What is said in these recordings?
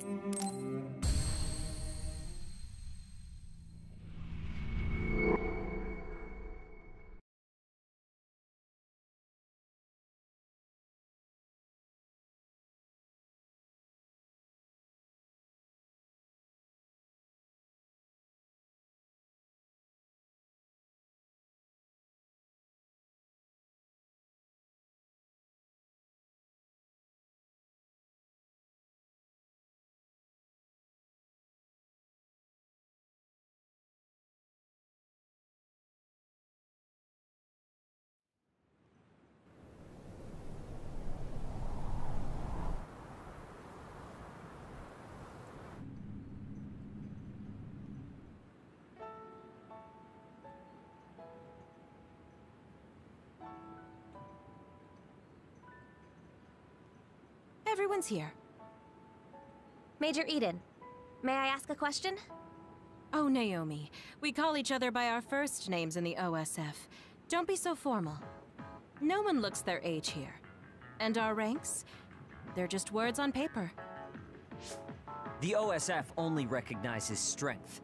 Everyone's here. Major Eden, may I ask a question? Oh, Naomi. We call each other by our first names in the OSF. Don't be so formal. No one looks their age here. And our ranks? They're just words on paper. The OSF only recognizes strength.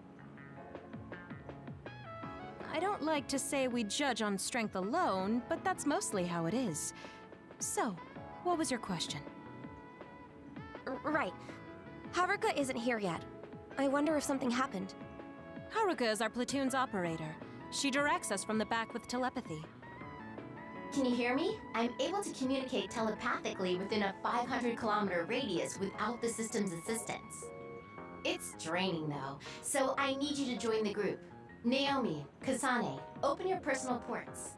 I don't like to say we judge on strength alone, but that's mostly how it is. So, what was your question? Right. Haruka isn't here yet. I wonder if something happened. Haruka is our platoon's operator. She directs us from the back with telepathy. Can you hear me? I'm able to communicate telepathically within a 500-kilometer radius without the system's assistance. It's draining though, so I need you to join the group. Naomi, Kasane, open your personal ports.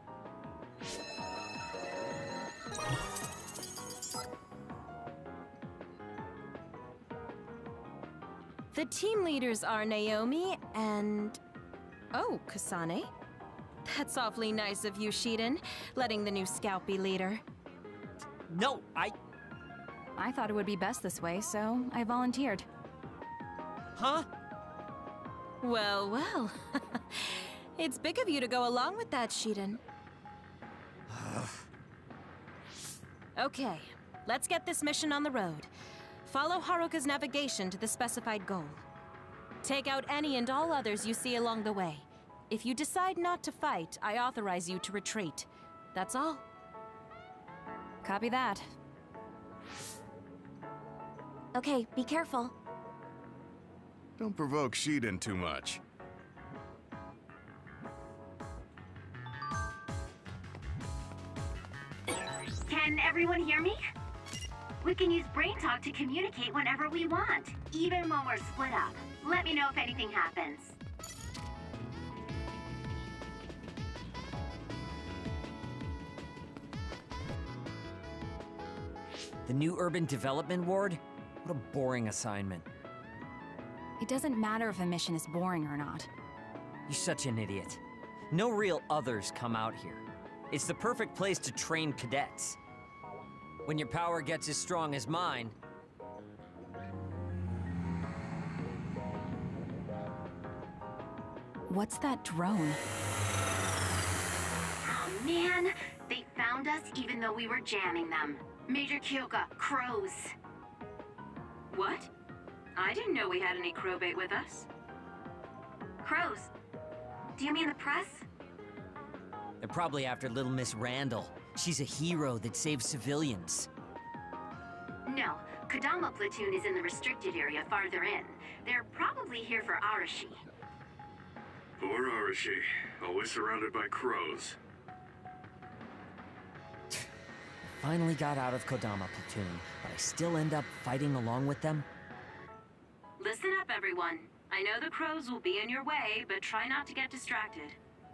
The team leaders are Naomi and... Oh, Kasane. That's awfully nice of you, Shiden, letting the new scout be leader. No, I thought it would be best this way, so I volunteered. Huh? Well, well. It's big of you to go along with that, Shiden. Okay, let's get this mission on the road. Follow Haruka's navigation to the specified goal. Take out any and all others you see along the way. If you decide not to fight, I authorize you to retreat. That's all. Copy that. Okay, be careful. Don't provoke Shiden too much. Can everyone hear me? We can use Brain Talk to communicate whenever we want, even when we're split up. Let me know if anything happens. The new urban development ward? What a boring assignment. It doesn't matter if a mission is boring or not. You're such an idiot. No real others come out here. It's the perfect place to train cadets. When your power gets as strong as mine... What's that drone? Oh man, they found us even though we were jamming them. Major Kyoka, crows. What? I didn't know we had any crow bait with us. Crows? Do you mean the press? They're probably after Little Miss Randall. She's a hero that saves civilians. No, Kodama platoon is in the restricted area farther in. They're probably here for Arashi. Poor Arashi, always surrounded by crows. Finally got out of Kodama platoon, but I still end up fighting along with them. Listen up, everyone. I know the crows will be in your way, but try not to get distracted.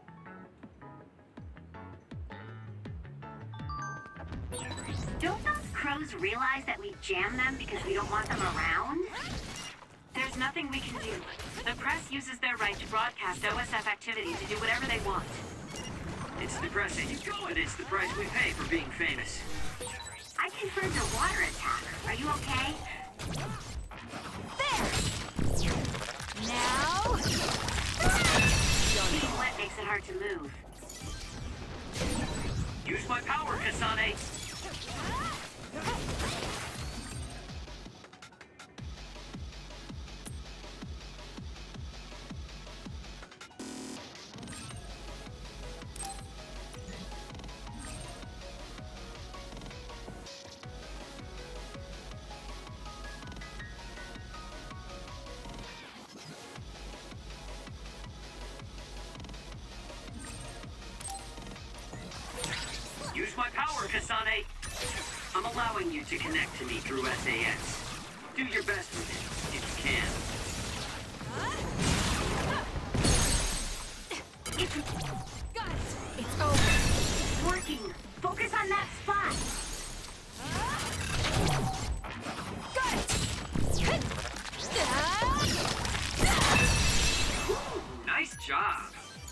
Don't those crows realize that we jam them because we don't want them around? There's nothing we can do. The press uses their right to broadcast OSF activity to do whatever they want. It's depressing, but it's the price we pay for being famous. I confirmed a water attack. Are you okay? There! Now... Being wet makes it hard to move. Use my power, Kasane! my power, Kasane! I'm allowing you to connect to me through SAS. Do your best with it, if you can. Got it! It's over! Working! Focus on that spot! Got it! Ooh, nice job!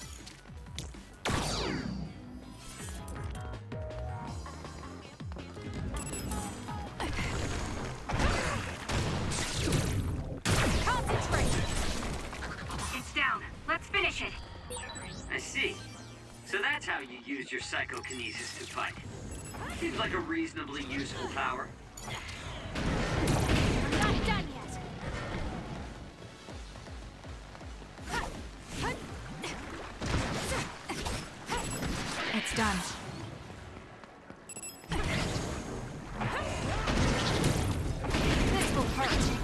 Concentrate! It's down. Let's finish it. I see. So that's how you use your psychokinesis to fight. Seems like a reasonably useful power. I'm not done yet! It's done. This will hurt.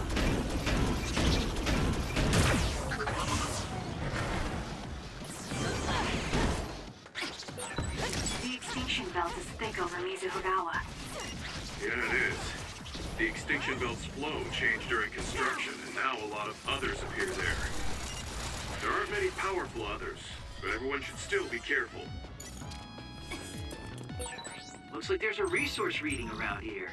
The extinction belt is thick over Mizuhigawa. Yeah, it is. The extinction belt's flow changed during construction, and now a lot of others appear there. There aren't many powerful others, but everyone should still be careful. Looks like there's a resource reading around here.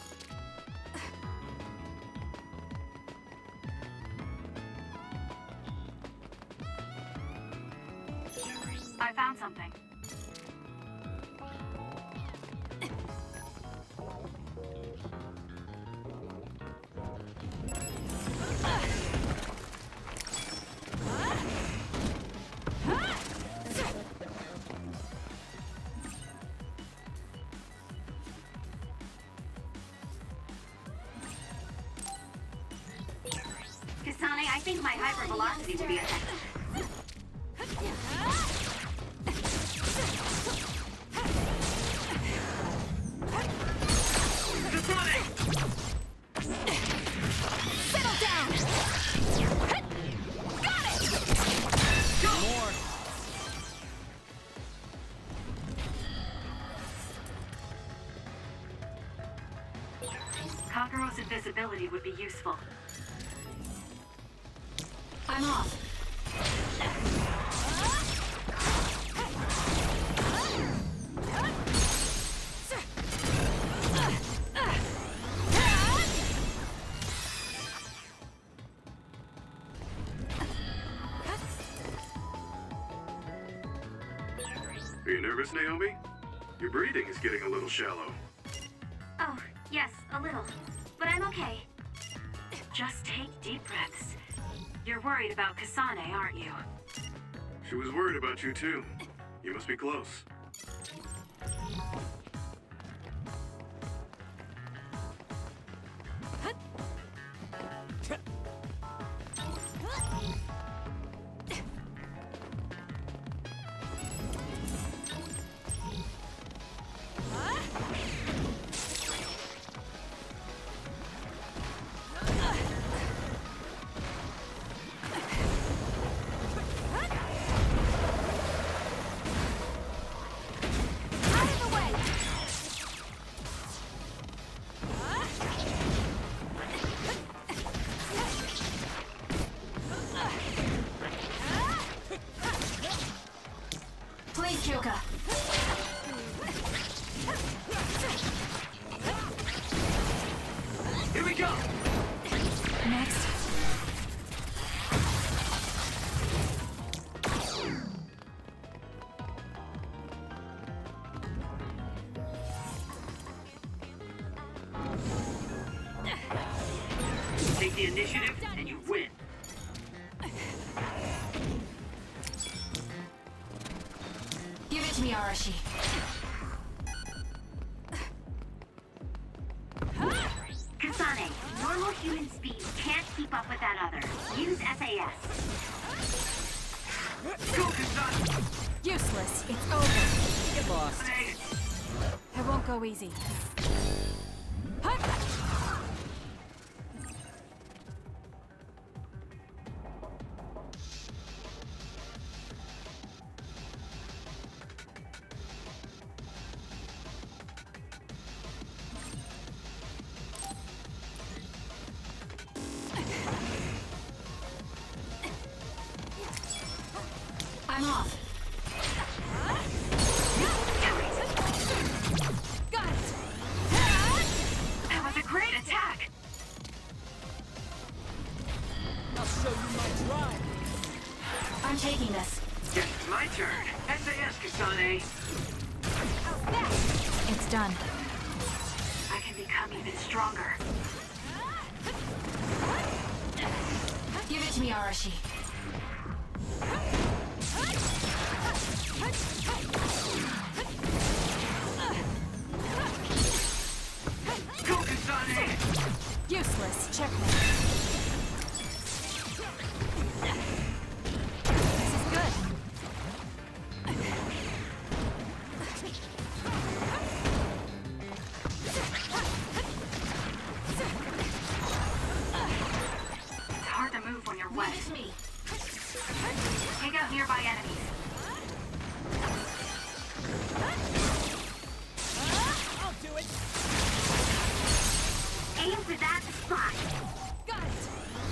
I found something. Kasane, I think my hypervelocity will be effective. Settle down! Got it! More. Kakero's invisibility would be useful. I'm off. Are you nervous, Naomi? Your breathing is getting a little shallow. Oh, yes, a little. But I'm okay. Just take deep breaths. You're worried about Kasane, aren't you? She was worried about you, too. You must be close. Please, Kyoka. Here we go! Next. Take the initiative, and you win. Give it to me, Arashi. Kasane, normal human speed can't keep up with that other. Use SAS. Go, Kasane! Useless. It's over. Get lost. Hey, It won't go easy. Hut! I'm off. Got it. That was a great attack. I'll show you my drive. I'm taking this. Yes, it's my turn. SAS, Kasane. It's done. I can become even stronger. Give it to me, Arashi. Go, Kasane! Useless. Checkmate. This is good. It's hard to move when you're wet. Leave it to me. Take out nearby enemies. I'll do it. Aim for that spot. Got it.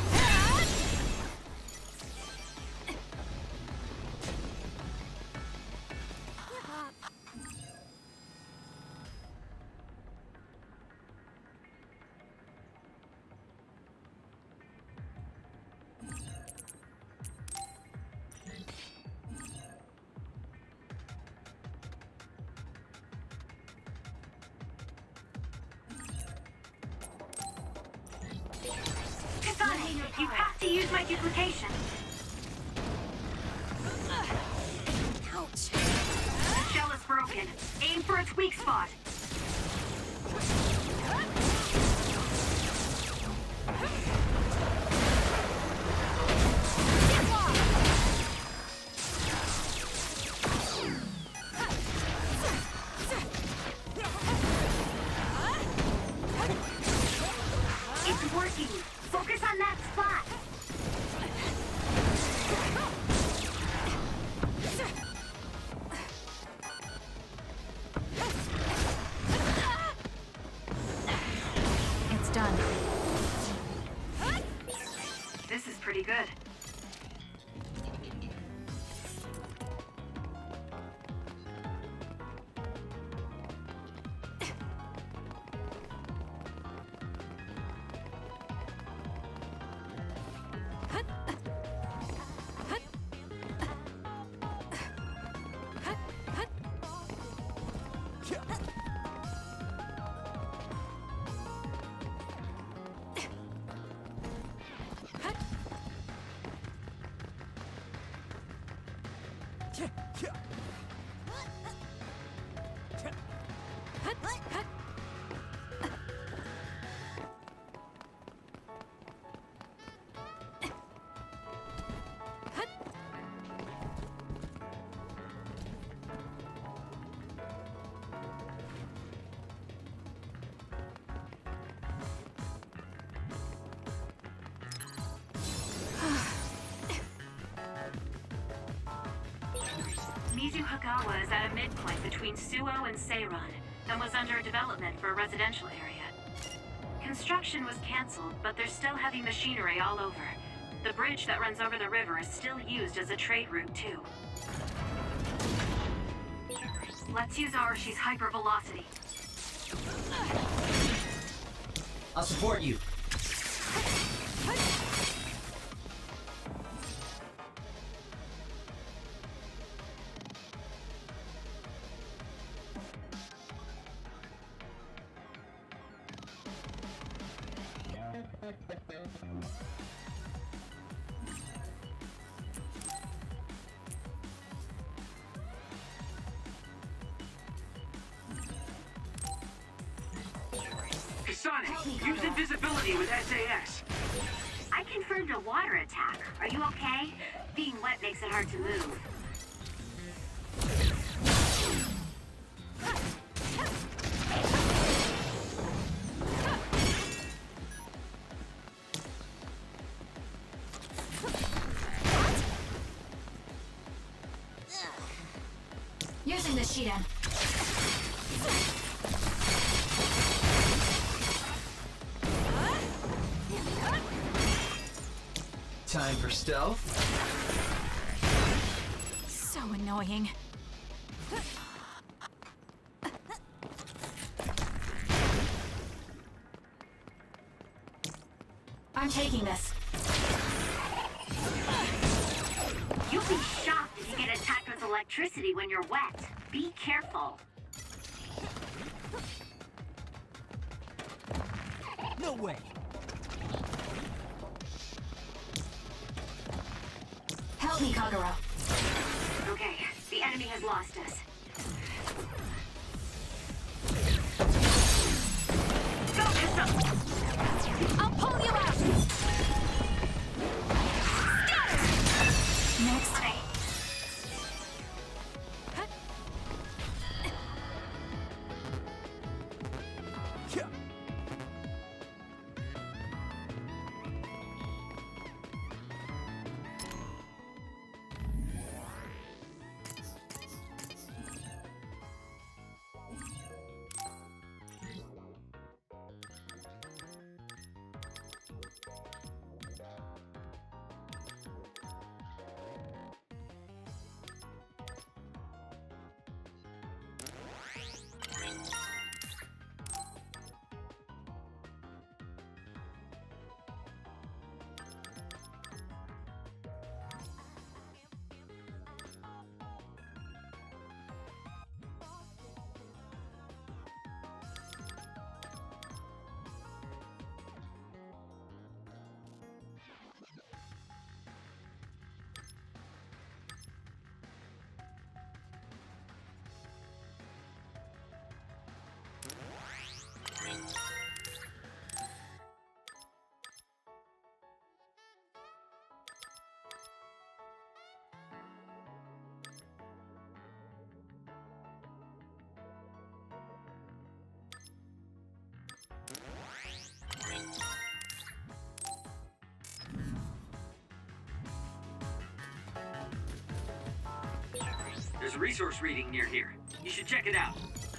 Kasane, you have to use my duplication. Ouch. The shell is broken. Aim for its weak spot. It's working. Focus on that spot. It's done. This is pretty good. Mizuhagawa is at a midpoint between Suo and Seiron, and was under development for a residential area. Construction was cancelled, but there's still heavy machinery all over. The bridge that runs over the river is still used as a trade route, too. Let's use Arashi's hypervelocity. I'll support you. Kasane, use invisibility with SAS. I confirmed a water attack. Are you okay? Being wet makes it hard to move. Using the Shiden. Time for stealth. annoying. I'm taking this. You'll be shocked if you get attacked with electricity when you're wet. Be careful. No way! Help me, Kagura. Okay, the enemy has lost us. Focus up! I'll pull you out! Next. There's a resource reading near here. You should check it out.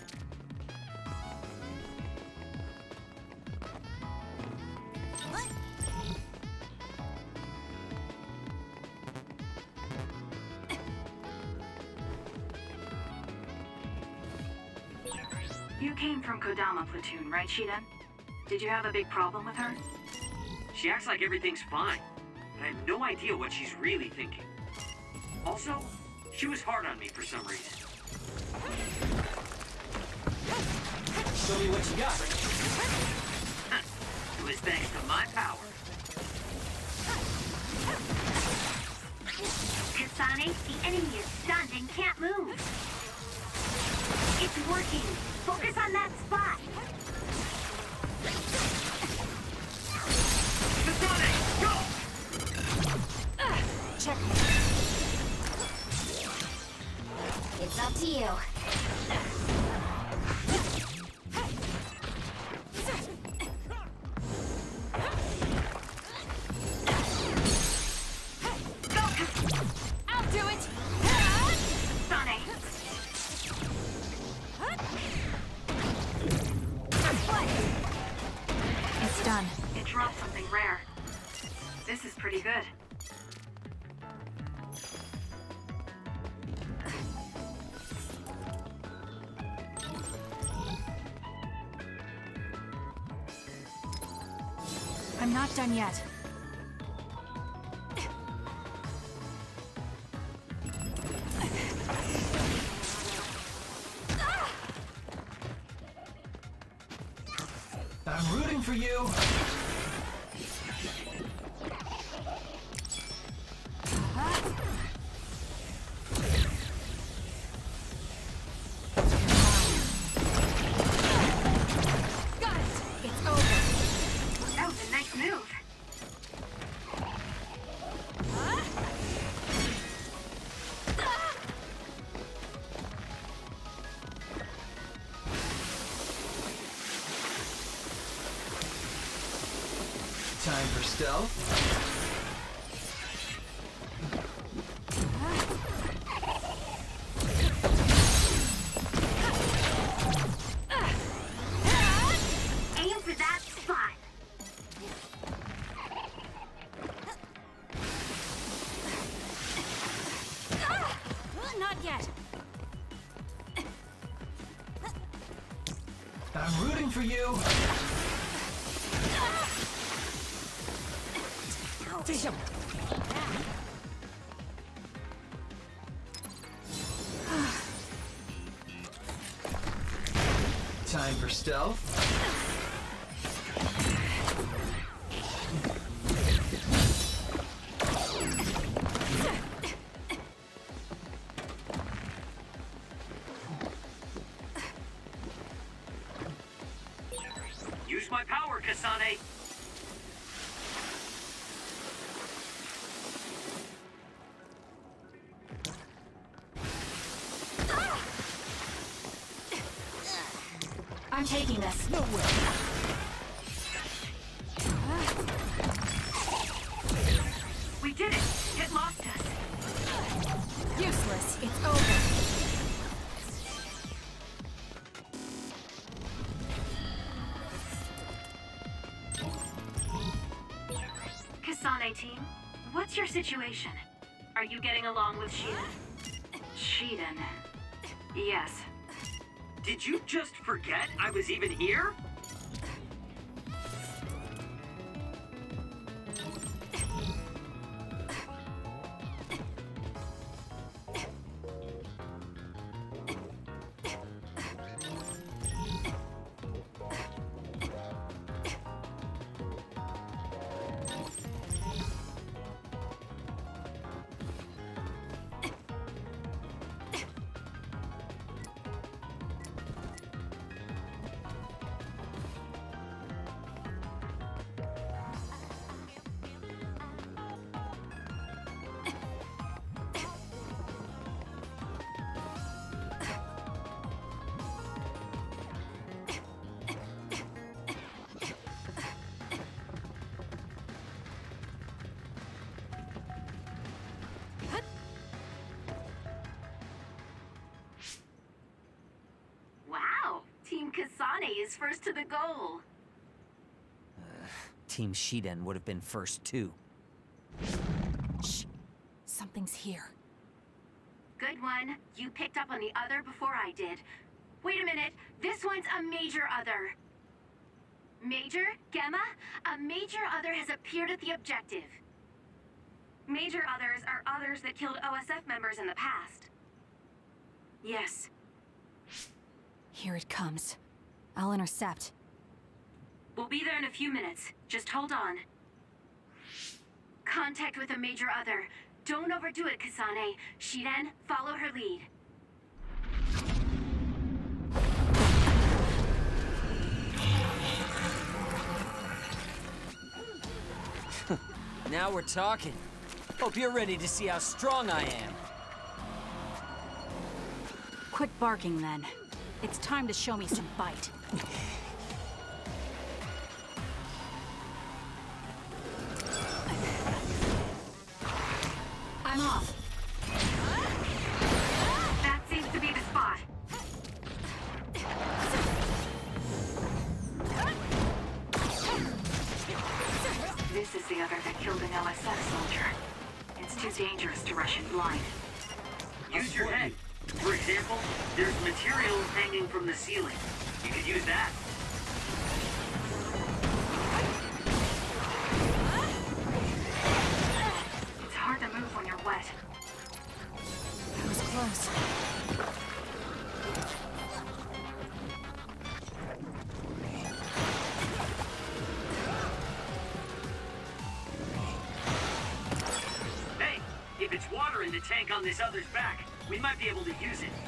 You came from Kodama Platoon, right, Shiden? Did you have a big problem with her? She acts like everything's fine, but I have no idea what she's really thinking. Also, she was hard on me for some reason. Show me what you got. It was thanks to my power. Kasane, the enemy is stunned and can't move. It's working. Focus on that spot. Kasane, go! Check. It's up to you. I'll do it! Sane. It's done. It dropped something rare. This is pretty good. I'm not done yet. I'm rooting for you! Got it! It's over! That was a nice move. Time for stealth. Aim for that spot. Not for you. Time for stealth. Use my power, Kasane. I'm taking this. No way. We did it! It lost us! Useless. It's over. Kasane team, what's your situation? Are you getting along with Shiden? Shiden. Yes. Did you just forget I was even here? Wow! Team Kasane is first to the goal. Team Shiden would have been first too. Shh. Something's here. Good one. You picked up on the other before I did. Wait a minute. This one's a major other. Major? Gemma? A major other has appeared at the objective. Major others are others that killed OSF members in the past. Yes. Here it comes. I'll intercept. We'll be there in a few minutes. Just hold on. Contact with a major other. Don't overdo it, Kasane. Shiden, follow her lead. Now we're talking. Hope you're ready to see how strong I am. Quit barking then. It's time to show me some bite. I'm off. That seems to be the spot. This is the other that killed an OSF soldier. It's too dangerous to rush it blind. Use your head. For example, there's material hanging from the ceiling. You could use that. It's hard to move when you're wet. That was close. Hey, if it's water in the tank on this other's back, we might be able to use it.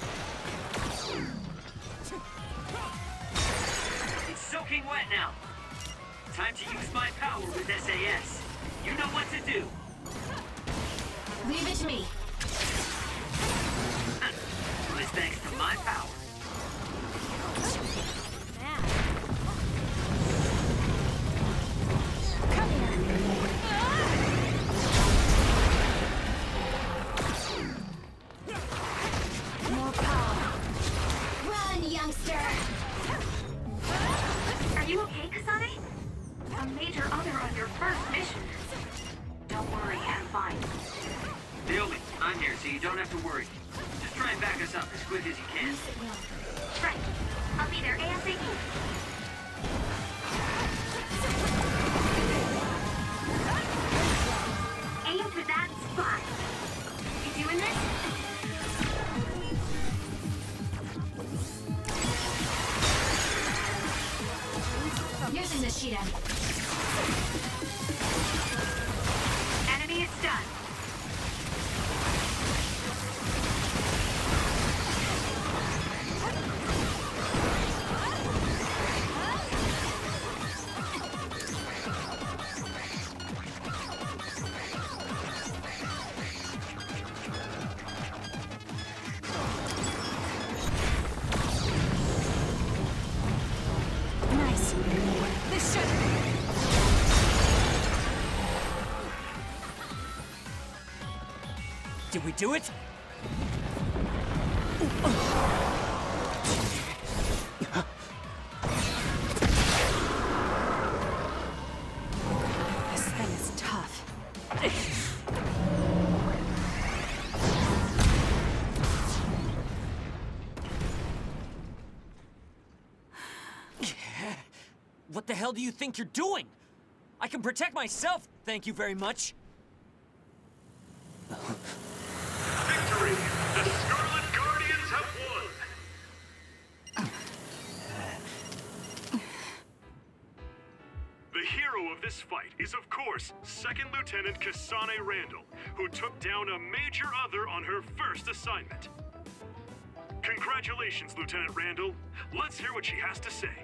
It's soaking wet now. Time to use my power with SAS. You know what to do. Leave it to me. Well, it's thanks to my power. Come here. More power. Run, youngster. Are you okay, Kasane? A major other on your first mission. Don't worry, I'm fine. Naomi, I'm here, so you don't have to worry. Just try and back us up as quick as you can. Right. I'll be there ASAP. Did we do it? This thing is tough. What the hell do you think you're doing? I can protect myself, thank you very much. Victory! The Scarlet Guardians have won! The hero of this fight is, of course, Second Lieutenant Kasane Randall, who took down a major other on her first assignment. Congratulations, Lieutenant Randall. Let's hear what she has to say.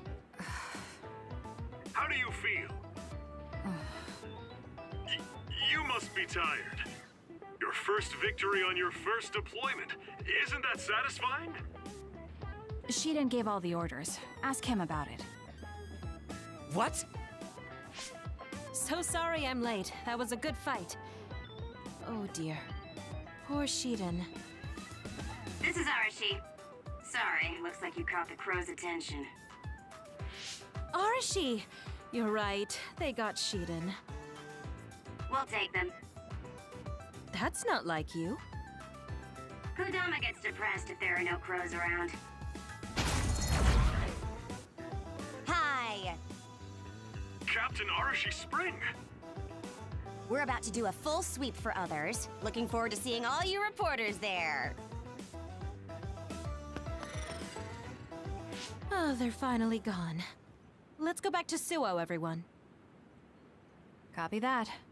How do you feel? You must be tired. Your first victory on your first deployment. Isn't that satisfying? Shiden gave all the orders. Ask him about it. What? So sorry I'm late. That was a good fight. Oh dear. Poor Shiden. This is Arashi. Sorry, looks like you caught the crow's attention. Arashi! You're right. They got Shiden. We'll take them. That's not like you. Kodama gets depressed if there are no crows around. Hi! Captain Arashi Spring! We're about to do a full sweep for others. Looking forward to seeing all you reporters there. Oh, they're finally gone. Let's go back to Suo, everyone. Copy that.